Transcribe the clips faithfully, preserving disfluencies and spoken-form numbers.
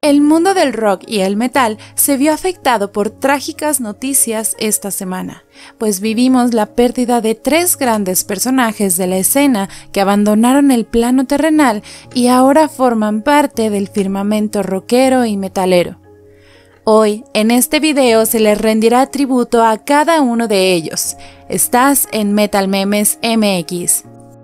El mundo del rock y el metal se vio afectado por trágicas noticias esta semana, pues vivimos la pérdida de tres grandes personajes de la escena que abandonaron el plano terrenal y ahora forman parte del firmamento rockero y metalero. Hoy, en este video, se les rendirá tributo a cada uno de ellos. Estás en Metal Memes M X.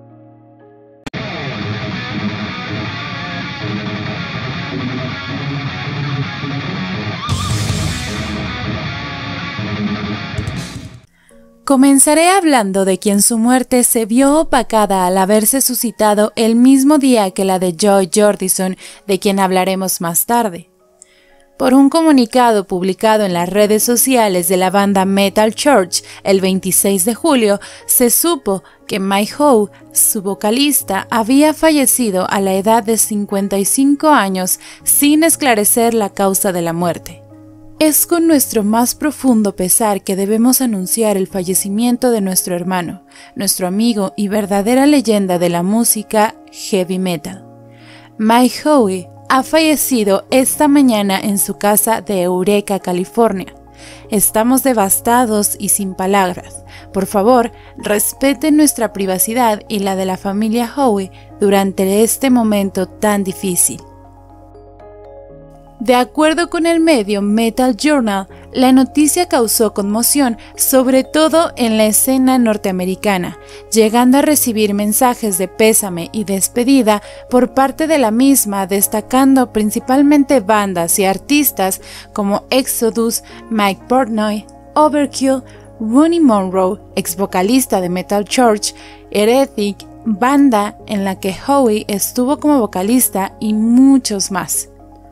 Comenzaré hablando de quien su muerte se vio opacada al haberse suscitado el mismo día que la de Joy Jordison, de quien hablaremos más tarde. Por un comunicado publicado en las redes sociales de la banda Metal Church el veintiséis de julio, se supo que Mike Howe, su vocalista, había fallecido a la edad de cincuenta y cinco años sin esclarecer la causa de la muerte. Es con nuestro más profundo pesar que debemos anunciar el fallecimiento de nuestro hermano, nuestro amigo y verdadera leyenda de la música heavy metal. Mike Howe ha fallecido esta mañana en su casa de Eureka, California. Estamos devastados y sin palabras. Por favor, respeten nuestra privacidad y la de la familia Howe durante este momento tan difícil. De acuerdo con el medio Metal Journal, la noticia causó conmoción, sobre todo en la escena norteamericana, llegando a recibir mensajes de pésame y despedida por parte de la misma, destacando principalmente bandas y artistas como Exodus, Mike Portnoy, Overkill, Ronnie Monroe, ex vocalista de Metal Church, Heretic, banda en la que Howe estuvo como vocalista, y muchos más.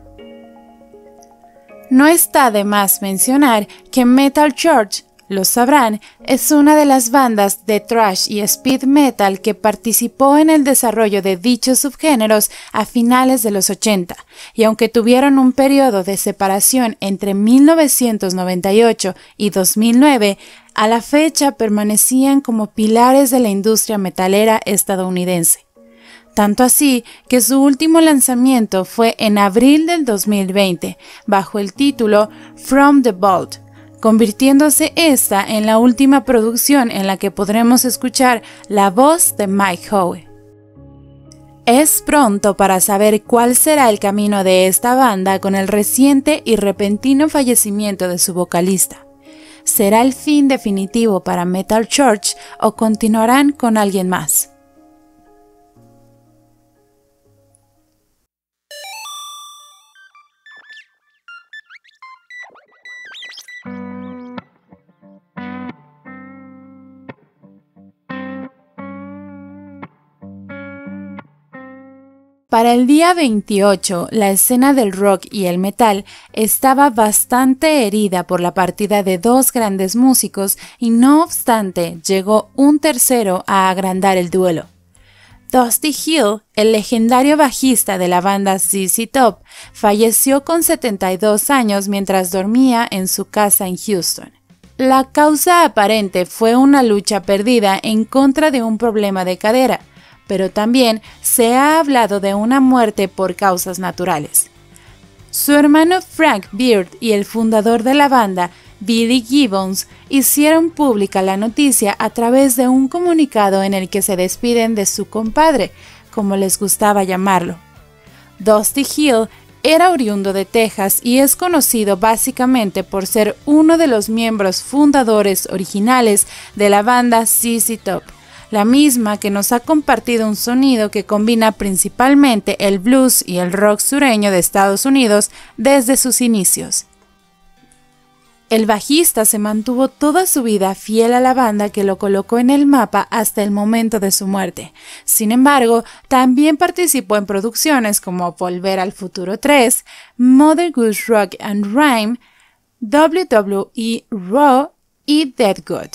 No está de más mencionar que Metal Church, lo sabrán, es una de las bandas de thrash y speed metal que participó en el desarrollo de dichos subgéneros a finales de los ochenta, y aunque tuvieron un periodo de separación entre mil novecientos noventa y ocho y dos mil nueve, a la fecha permanecían como pilares de la industria metalera estadounidense. Tanto así que su último lanzamiento fue en abril del dos mil veinte, bajo el título From the Vault, convirtiéndose esta en la última producción en la que podremos escuchar la voz de Mike Howe. Es pronto para saber cuál será el camino de esta banda con el reciente y repentino fallecimiento de su vocalista. ¿Será el fin definitivo para Metal Church o continuarán con alguien más? Para el día veintiocho, la escena del rock y el metal estaba bastante herida por la partida de dos grandes músicos y no obstante llegó un tercero a agrandar el duelo. Dusty Hill, el legendario bajista de la banda Z Z Top, falleció con setenta y dos años mientras dormía en su casa en Houston. La causa aparente fue una lucha perdida en contra de un problema de cadera, pero también se ha hablado de una muerte por causas naturales. Su hermano Frank Beard y el fundador de la banda, Billy Gibbons, hicieron pública la noticia a través de un comunicado en el que se despiden de su compadre, como les gustaba llamarlo. Dusty Hill era oriundo de Texas y es conocido básicamente por ser uno de los miembros fundadores originales de la banda Z Z Top, la misma que nos ha compartido un sonido que combina principalmente el blues y el rock sureño de Estados Unidos desde sus inicios. El bajista se mantuvo toda su vida fiel a la banda que lo colocó en el mapa hasta el momento de su muerte. Sin embargo, también participó en producciones como Volver al Futuro tres, Mother Goose Rock and Rhyme, W W E Raw y Dead Good.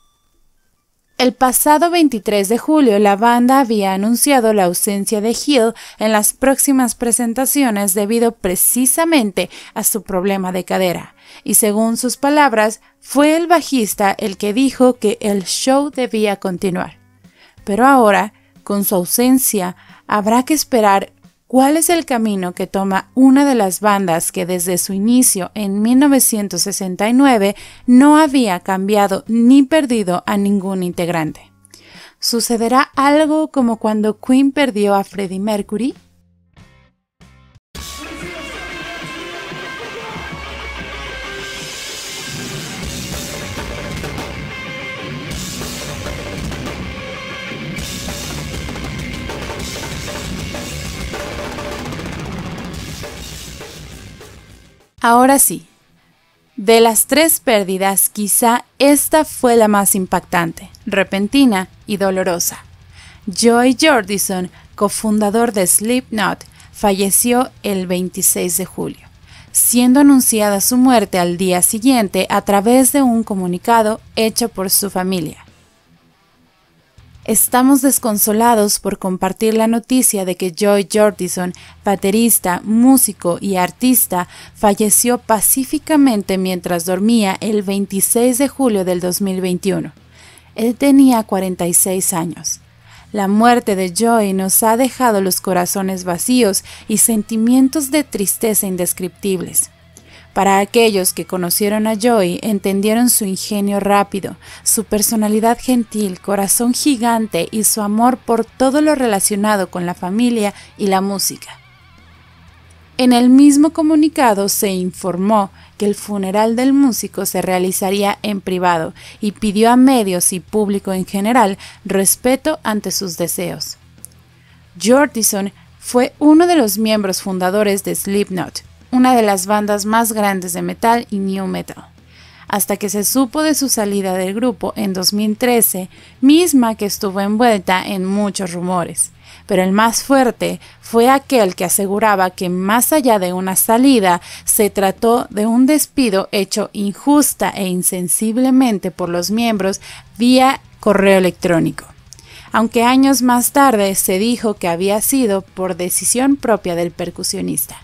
El pasado veintitrés de julio, la banda había anunciado la ausencia de Hill en las próximas presentaciones debido precisamente a su problema de cadera, y según sus palabras, fue el bajista el que dijo que el show debía continuar. Pero ahora, con su ausencia, habrá que esperar ¿Cuál es el camino que toma una de las bandas que desde su inicio en mil novecientos sesenta y nueve no había cambiado ni perdido a ningún integrante? ¿Sucederá algo como cuando Queen perdió a Freddie Mercury? Ahora sí, de las tres pérdidas, quizá esta fue la más impactante, repentina y dolorosa. Joey Jordison, cofundador de Slipknot, falleció el veintiséis de julio, siendo anunciada su muerte al día siguiente a través de un comunicado hecho por su familia. Estamos desconsolados por compartir la noticia de que Joey Jordison, baterista, músico y artista, falleció pacíficamente mientras dormía el veintiséis de julio del dos mil veintiuno. Él tenía cuarenta y seis años. La muerte de Joey nos ha dejado los corazones vacíos y sentimientos de tristeza indescriptibles. Para aquellos que conocieron a Joey, entendieron su ingenio rápido, su personalidad gentil, corazón gigante y su amor por todo lo relacionado con la familia y la música. En el mismo comunicado se informó que el funeral del músico se realizaría en privado y pidió a medios y público en general respeto ante sus deseos. Jordison fue uno de los miembros fundadores de Slipknot, una de las bandas más grandes de metal y new metal, hasta que se supo de su salida del grupo en dos mil trece, misma que estuvo envuelta en muchos rumores. Pero el más fuerte fue aquel que aseguraba que más allá de una salida, se trató de un despido hecho injusta e insensiblemente por los miembros vía correo electrónico, aunque años más tarde se dijo que había sido por decisión propia del percusionista.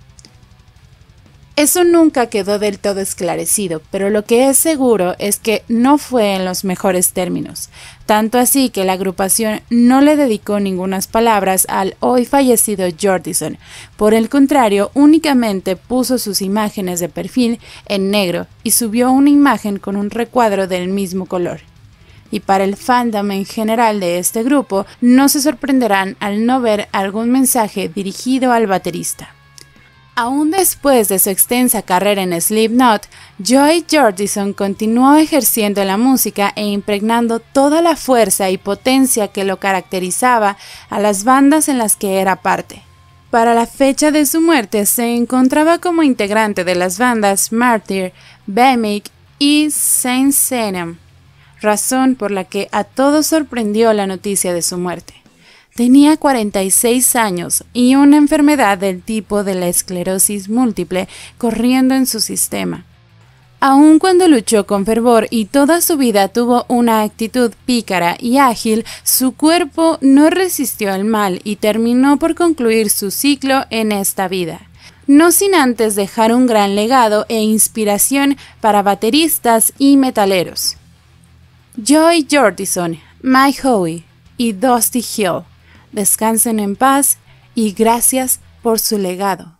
Eso nunca quedó del todo esclarecido, pero lo que es seguro es que no fue en los mejores términos, tanto así que la agrupación no le dedicó ningunas palabras al hoy fallecido Jordison. Por el contrario, únicamente puso sus imágenes de perfil en negro y subió una imagen con un recuadro del mismo color. Y para el fandom en general de este grupo, no se sorprenderán al no ver algún mensaje dirigido al baterista. Aún después de su extensa carrera en Slipknot, Joey Jordison continuó ejerciendo la música e impregnando toda la fuerza y potencia que lo caracterizaba a las bandas en las que era parte. Para la fecha de su muerte se encontraba como integrante de las bandas Martyr, Behemoth y Saint Sinem, razón por la que a todos sorprendió la noticia de su muerte. Tenía cuarenta y seis años y una enfermedad del tipo de la esclerosis múltiple corriendo en su sistema. Aun cuando luchó con fervor y toda su vida tuvo una actitud pícara y ágil, su cuerpo no resistió al mal y terminó por concluir su ciclo en esta vida, no sin antes dejar un gran legado e inspiración para bateristas y metaleros. Joey Jordison, Mike Howe y Dusty Hill, descansen en paz y gracias por su legado.